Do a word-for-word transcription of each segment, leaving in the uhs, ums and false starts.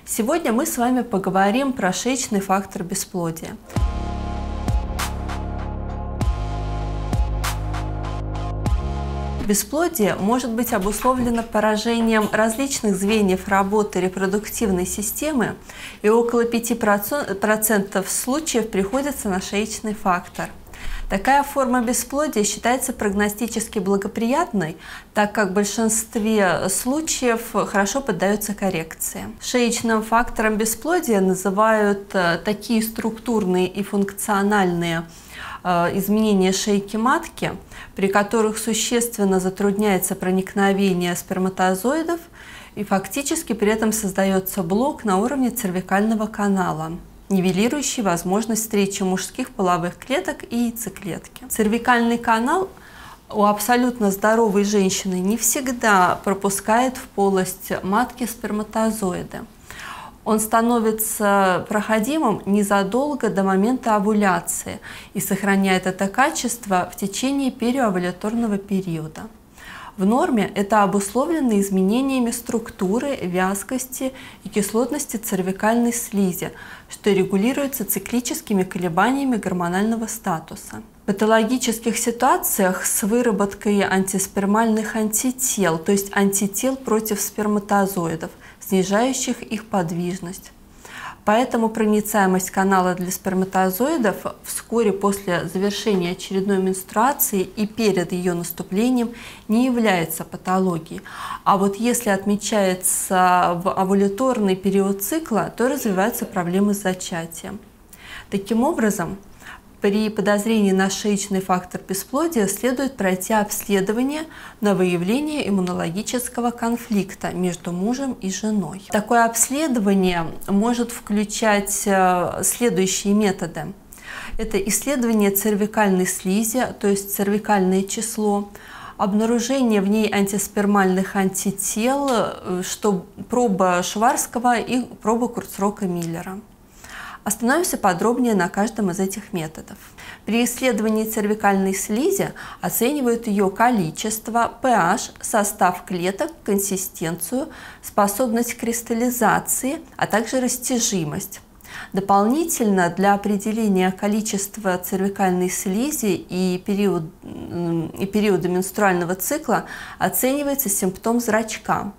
Сегодня мы с вами поговорим про шеечный фактор бесплодия. Бесплодие может быть обусловлено поражением различных звеньев работы репродуктивной системы, и около пяти процентов случаев приходится на шеечный фактор. Такая форма бесплодия считается прогностически благоприятной, так как в большинстве случаев хорошо поддается коррекции. Шеечным фактором бесплодия называют такие структурные и функциональные изменения шейки матки, при которых существенно затрудняется проникновение сперматозоидов и фактически при этом создается блок на уровне цервикального канала, нивелирующий возможность встречи мужских половых клеток и яйцеклетки. Цервикальный канал у абсолютно здоровой женщины не всегда пропускает в полость матки сперматозоиды. Он становится проходимым незадолго до момента овуляции и сохраняет это качество в течение периовуляторного периода. В норме это обусловлено изменениями структуры, вязкости и кислотности цервикальной слизи, что регулируется циклическими колебаниями гормонального статуса. В патологических ситуациях с выработкой антиспермальных антител, то есть антител против сперматозоидов, снижающих их подвижность. Поэтому проницаемость канала для сперматозоидов вскоре после завершения очередной менструации и перед ее наступлением не является патологией. А вот если отмечается в овуляторный период цикла, то развиваются проблемы с зачатием. Таким образом, при подозрении на шеечный фактор бесплодия следует пройти обследование на выявление иммунологического конфликта между мужем и женой. Такое обследование может включать следующие методы. Это исследование цервикальной слизи, то есть цервикальное число, обнаружение в ней антиспермальных антител, что проба Шварцкого и проба Курцрока-Миллера. Остановимся подробнее на каждом из этих методов. При исследовании цервикальной слизи оценивают ее количество, pH, состав клеток, консистенцию, способность к кристаллизации, а также растяжимость. Дополнительно для определения количества цервикальной слизи и, период, и периода менструального цикла оценивается симптом зрачка.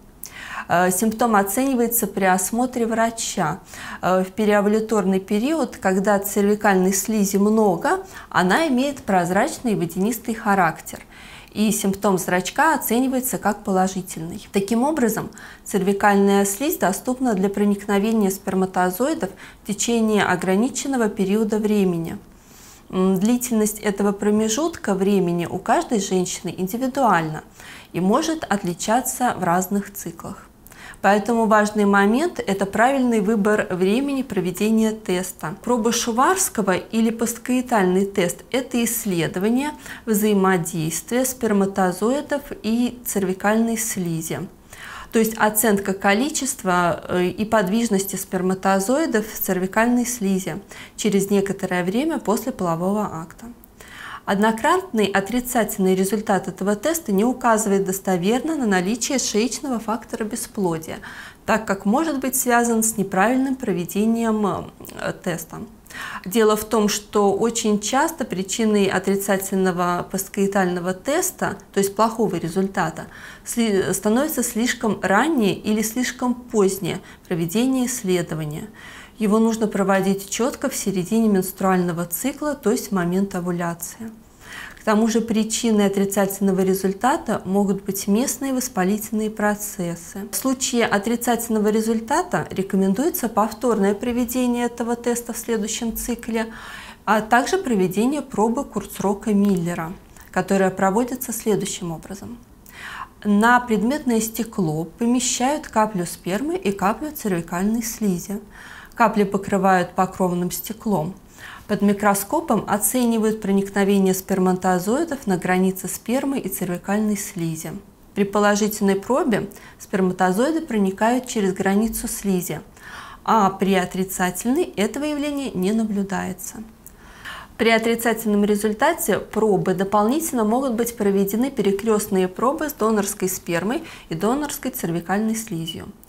Симптом оценивается при осмотре врача. В периовуляторный период, когда цервикальной слизи много, она имеет прозрачный водянистый характер. И симптом зрачка оценивается как положительный. Таким образом, цервикальная слизь доступна для проникновения сперматозоидов в течение ограниченного периода времени. Длительность этого промежутка времени у каждой женщины индивидуальна и может отличаться в разных циклах. Поэтому важный момент – это правильный выбор времени проведения теста. Проба Шварцкого или посткоитальный тест – это исследование взаимодействия сперматозоидов и цервикальной слизи. То есть оценка количества и подвижности сперматозоидов в цервикальной слизи через некоторое время после полового акта. Однократный отрицательный результат этого теста не указывает достоверно на наличие шеечного фактора бесплодия, так как может быть связан с неправильным проведением теста. Дело в том, что очень часто причиной отрицательного посткоитального теста, то есть плохого результата, становится слишком раннее или слишком позднее проведение исследования. Его нужно проводить четко в середине менструального цикла, то есть в момент овуляции. К тому же причиной отрицательного результата могут быть местные воспалительные процессы. В случае отрицательного результата рекомендуется повторное проведение этого теста в следующем цикле, а также проведение пробы Курцрока-Миллера, которая проводится следующим образом. На предметное стекло помещают каплю спермы и каплю цервикальной слизи. Капли покрывают покровным стеклом. Под микроскопом оценивают проникновение сперматозоидов на границе спермы и цервикальной слизи. При положительной пробе сперматозоиды проникают через границу слизи, а при отрицательной этого явления не наблюдается. При отрицательном результате пробы дополнительно могут быть проведены перекрестные пробы с донорской спермой и донорской цервикальной слизью.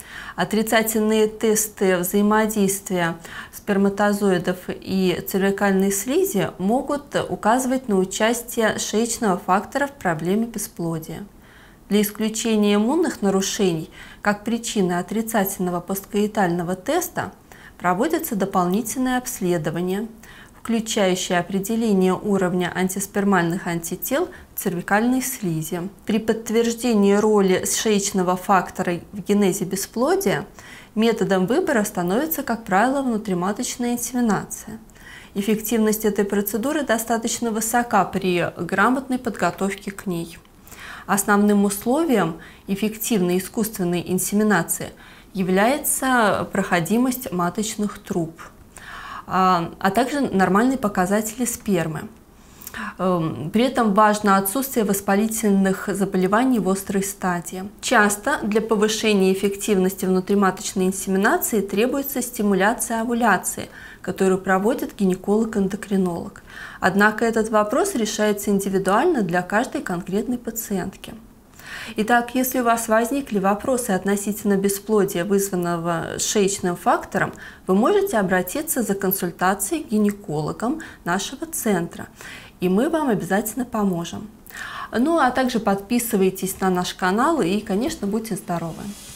Отрицательные тесты взаимодействия сперматозоидов и цервикальной слизи могут указывать на участие шеечного фактора в проблеме бесплодия. Для исключения иммунных нарушений, как причины отрицательного посткоитального теста, проводятся дополнительные обследования, включающие определение уровня антиспермальных антител в цервикальной слизи. При подтверждении роли шеечного фактора в генезе бесплодия методом выбора становится, как правило, внутриматочная инсеминация. Эффективность этой процедуры достаточно высока при грамотной подготовке к ней. Основным условием эффективной искусственной инсеминации является проходимость маточных труб, а также нормальные показатели спермы. При этом важно отсутствие воспалительных заболеваний в острой стадии. Часто для повышения эффективности внутриматочной инсеминации требуется стимуляция овуляции, которую проводит гинеколог-эндокринолог. Однако этот вопрос решается индивидуально для каждой конкретной пациентки. Итак, если у вас возникли вопросы относительно бесплодия, вызванного шеечным фактором, вы можете обратиться за консультацией к гинекологам нашего центра, и мы вам обязательно поможем. Ну а также подписывайтесь на наш канал и, конечно, будьте здоровы!